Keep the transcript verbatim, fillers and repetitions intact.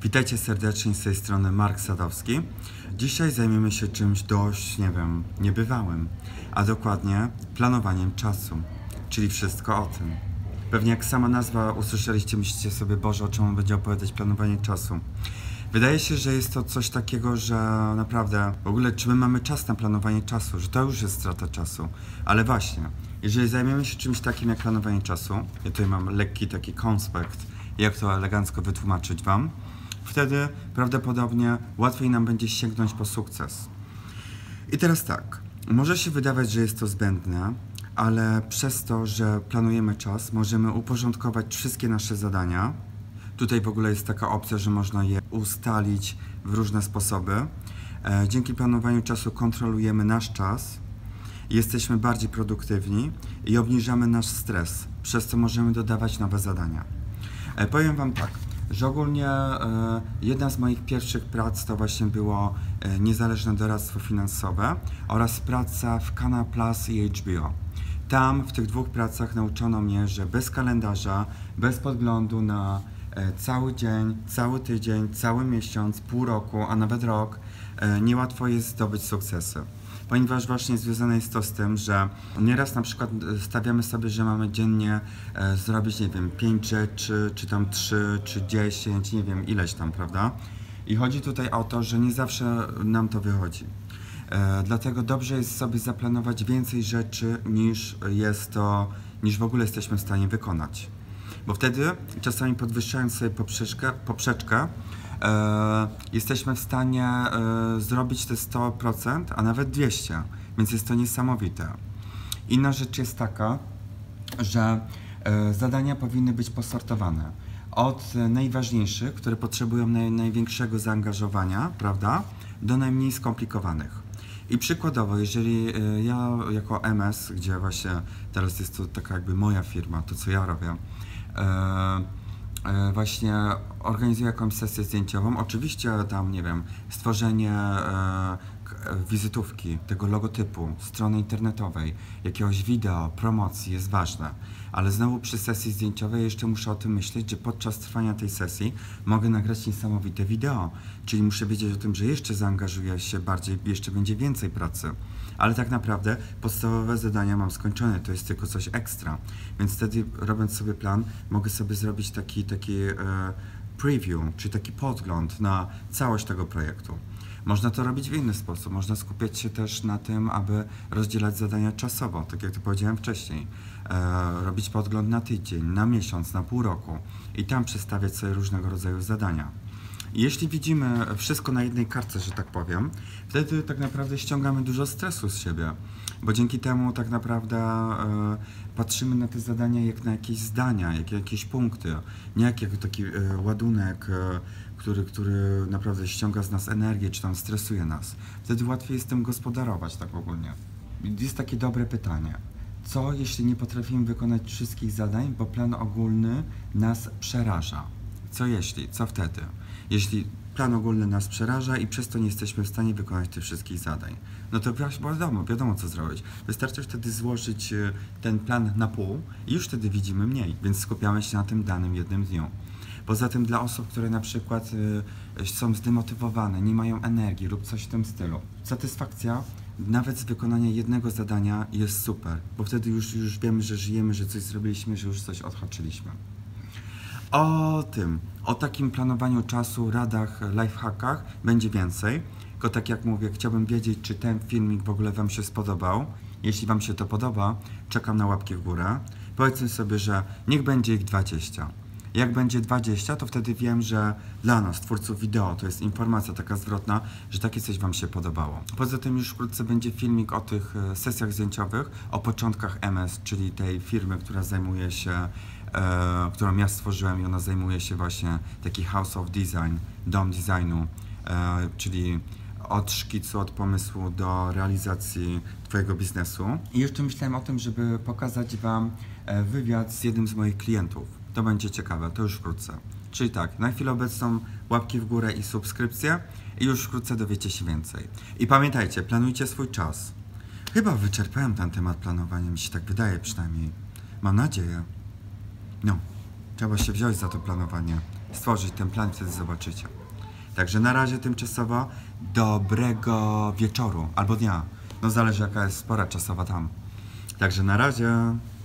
Witajcie serdecznie z tej strony Mark Sadowski. Dzisiaj zajmiemy się czymś dość, nie wiem, niebywałym, a dokładnie planowaniem czasu, czyli wszystko o tym. Pewnie jak sama nazwa usłyszeliście, myślicie sobie, Boże, o czym on będzie opowiadać, planowanie czasu. Wydaje się, że jest to coś takiego, że naprawdę, w ogóle czy my mamy czas na planowanie czasu, że to już jest strata czasu. Ale właśnie, jeżeli zajmiemy się czymś takim jak planowanie czasu, ja tutaj mam lekki taki konspekt, jak to elegancko wytłumaczyć Wam, wtedy prawdopodobnie łatwiej nam będzie sięgnąć po sukces. I teraz tak, może się wydawać, że jest to zbędne, ale przez to, że planujemy czas, możemy uporządkować wszystkie nasze zadania. Tutaj w ogóle jest taka opcja, że można je ustalić w różne sposoby. Dzięki planowaniu czasu kontrolujemy nasz czas, jesteśmy bardziej produktywni i obniżamy nasz stres, przez co możemy dodawać nowe zadania. Powiem Wam tak, że ogólnie e, jedna z moich pierwszych prac to właśnie było e, niezależne doradztwo finansowe oraz praca w Canal Plus i H B O. Tam w tych dwóch pracach nauczono mnie, że bez kalendarza, bez podglądu na e, cały dzień, cały tydzień, cały miesiąc, pół roku, a nawet rok, e, niełatwo jest zdobyć sukcesy. Ponieważ właśnie związane jest to z tym, że nieraz na przykład stawiamy sobie, że mamy dziennie e, zrobić, nie wiem, pięć rzeczy, czy tam trzy, czy dziesięć, nie wiem, ileś tam, prawda? I chodzi tutaj o to, że nie zawsze nam to wychodzi. E, dlatego dobrze jest sobie zaplanować więcej rzeczy, niż jest to, niż w ogóle jesteśmy w stanie wykonać. Bo wtedy, czasami podwyższając sobie poprzeczkę, poprzeczkę E, jesteśmy w stanie e, zrobić te sto procent, a nawet dwieście procent, więc jest to niesamowite. Inna rzecz jest taka, że e, zadania powinny być posortowane od najważniejszych, które potrzebują naj, największego zaangażowania, prawda, do najmniej skomplikowanych. I przykładowo, jeżeli e, ja jako M S, gdzie właśnie teraz jest to taka jakby moja firma, to co ja robię, e, właśnie organizuję jakąś sesję zdjęciową, oczywiście tam, nie wiem, stworzenie e, wizytówki, tego logotypu, strony internetowej, jakiegoś wideo, promocji jest ważne, ale znowu przy sesji zdjęciowej jeszcze muszę o tym myśleć, że podczas trwania tej sesji mogę nagrać niesamowite wideo, czyli muszę wiedzieć o tym, że jeszcze zaangażuję się bardziej, jeszcze będzie więcej pracy. Ale tak naprawdę podstawowe zadania mam skończone, to jest tylko coś ekstra. Więc wtedy, robiąc sobie plan, mogę sobie zrobić taki, taki e, preview, czyli taki podgląd na całość tego projektu. Można to robić w inny sposób, można skupiać się też na tym, aby rozdzielać zadania czasowo, tak jak to powiedziałem wcześniej. E, robić podgląd na tydzień, na miesiąc, na pół roku i tam przestawiać sobie różnego rodzaju zadania. Jeśli widzimy wszystko na jednej kartce, że tak powiem, wtedy tak naprawdę ściągamy dużo stresu z siebie, bo dzięki temu tak naprawdę e, patrzymy na te zadania jak na jakieś zdania, jak jakieś punkty, nie jak, jak taki e, ładunek, e, który, który naprawdę ściąga z nas energię, czy tam stresuje nas. Wtedy łatwiej jest tym gospodarować tak ogólnie. Jest takie dobre pytanie. Co jeśli nie potrafimy wykonać wszystkich zadań, bo plan ogólny nas przeraża? Co jeśli? Co wtedy? Jeśli plan ogólny nas przeraża i przez to nie jesteśmy w stanie wykonać tych wszystkich zadań, no to wiadomo, wiadomo co zrobić. Wystarczy wtedy złożyć ten plan na pół i już wtedy widzimy mniej, więc skupiamy się na tym danym jednym dniu. Poza tym dla osób, które na przykład y, są zdemotywowane, nie mają energii lub coś w tym stylu, satysfakcja nawet z wykonania jednego zadania jest super, bo wtedy już, już wiemy, że żyjemy, że coś zrobiliśmy, że już coś odhaczyliśmy. O tym, o takim planowaniu czasu, radach, lifehackach będzie więcej. Tylko tak jak mówię, chciałbym wiedzieć, czy ten filmik w ogóle Wam się spodobał. Jeśli Wam się to podoba, czekam na łapki w górę. Powiedzmy sobie, że niech będzie ich dwadzieścia. Jak będzie dwadzieścia, to wtedy wiem, że dla nas, twórców wideo, to jest informacja taka zwrotna, że takie coś Wam się podobało. Poza tym już wkrótce będzie filmik o tych sesjach zdjęciowych, o początkach M S, czyli tej firmy, która zajmuje się E, którą ja stworzyłem i ona zajmuje się właśnie taki House of Design, dom designu, e, czyli od szkicu, od pomysłu do realizacji Twojego biznesu. I jeszcze myślałem o tym, żeby pokazać Wam e, wywiad z jednym z moich klientów. To będzie ciekawe, to już wkrótce. Czyli tak, na chwilę obecną łapki w górę i subskrypcje i już wkrótce dowiecie się więcej. I pamiętajcie, planujcie swój czas. Chyba wyczerpałem ten temat planowania, mi się tak wydaje przynajmniej. Mam nadzieję. No, trzeba się wziąć za to planowanie. stworzyć ten plan, wtedy zobaczycie. Także na razie tymczasowo dobrego wieczoru albo dnia. No zależy jaka jest pora czasowa tam. Także na razie.